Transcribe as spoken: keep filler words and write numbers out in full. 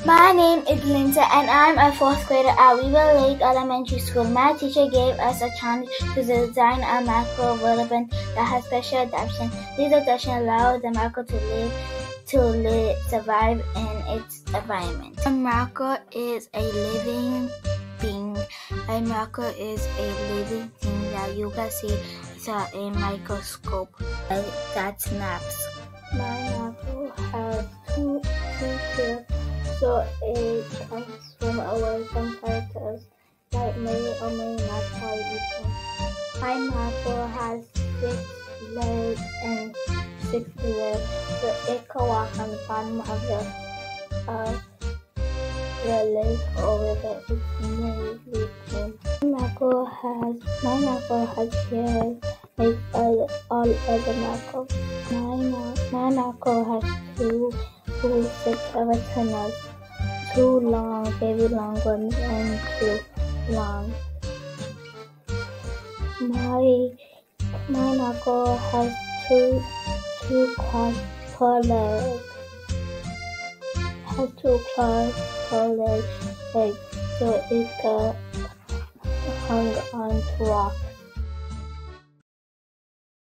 My name is Linda and I'm a fourth grader at Weaver Lake Elementary School. My teacher gave us a challenge to design a macro-vertebrate that has special adaptations. These adaptations allow the macro to live, to live, survive in its environment. A macro is a living being. A macro is a living thing that you can see through a microscope that snaps. My macro has two teeth, so it can swim away from predators that may or may not target them. My macro has six legs and six legs, so it can walk on the bottom of the, of the lake or river. It's really cool. My macro has, my macro has hairs like all, all other macros. My, my macro has two full six antennas. Two long, very long ones, and two long. My my macro has two two claws per leg. Has two claws per leg, like so it can hang on to rock.